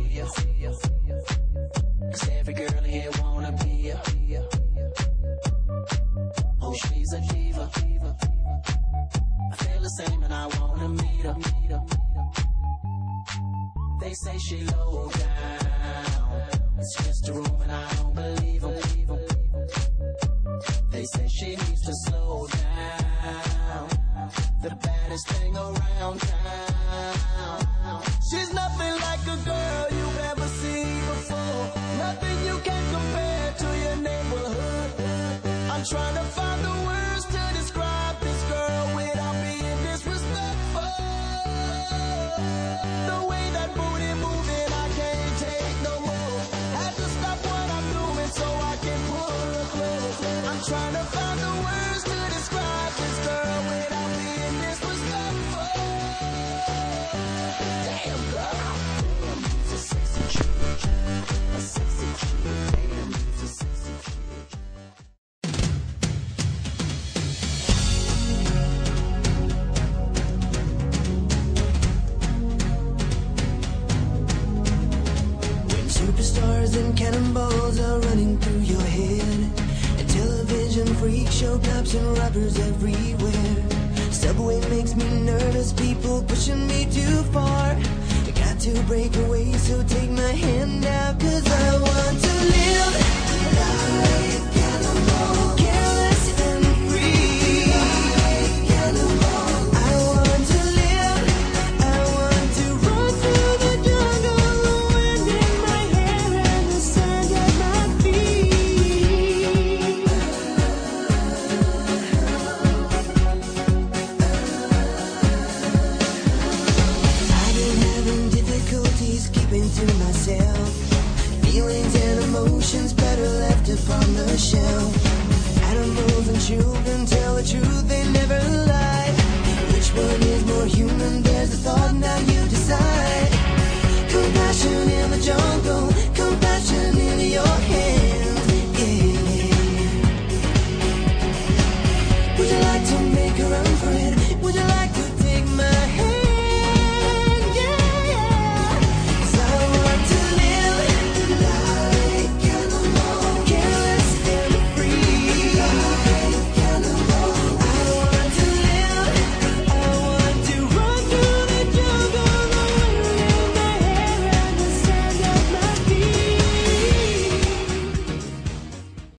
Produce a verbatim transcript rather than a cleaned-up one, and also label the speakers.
Speaker 1: ya. Cause every girl here wanna be ya. Oh, she's a diva. I feel the same and I wanna meet her. They say she low down. It's just a room and I don't believe them. They say she needs to slow down. The baddest thing around town. She's nothing like a girl you've ever seen before. Nothing you can compare to your neighborhood. I'm trying to find the words to describe this girl without being disrespectful. The way that booty moving, I can't take no more. Had to stop what I'm doing so I can pull her close. I'm trying to find the words to describe this girl without being disrespectful. Damn girl, damn, she's a sexy chick, a sexy chick. Damn, she's a sexy chick.
Speaker 2: Superstars and cannonballs are running through your head, and television freak show cops and robbers everywhere. Subway makes me nervous, people pushing me too far. I got to break away, so take my hand out, cause I want to live like cannonball, careless and free. Cannonball, I want to live, I want to run through the jungle, the wind in my hair and the sand at my feet. I've been having difficulties keeping to myself. Feelings and emotions better left upon the shelf. Animals and children tell the truth, they never lie. Which one is more human? There's a thought, now you decide. Compassion